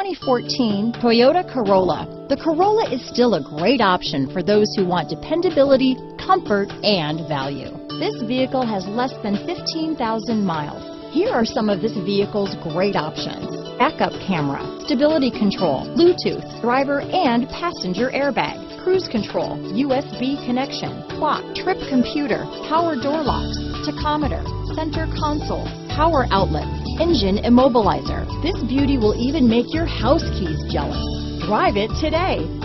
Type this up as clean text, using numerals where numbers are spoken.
2014 Toyota Corolla. The Corolla is still a great option for those who want dependability, comfort, and value. This vehicle has less than 15,000 miles. Here are some of this vehicle's great options: backup camera, stability control, Bluetooth, driver and passenger airbag, cruise control, USB connection, clock, trip computer, power door locks, tachometer, center console, power outlets, engine immobilizer. This beauty will even make your house keys jealous. Drive it today.